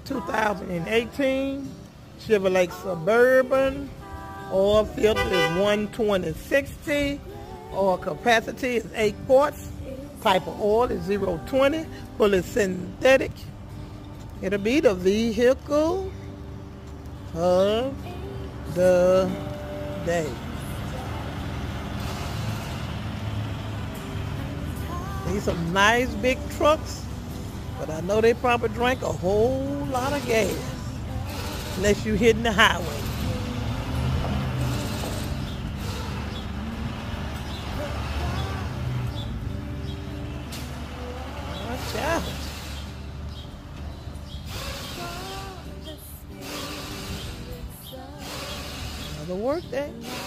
2018 Chevrolet Suburban. Oil filter is 120/60. Oil capacity is 8 quarts. Type of oil is 020. Fully synthetic. It'll be the vehicle of the day. These some nice big trucks, but I know they probably drank a whole lot of gas unless you're hitting the highway. Watch out. Another work day.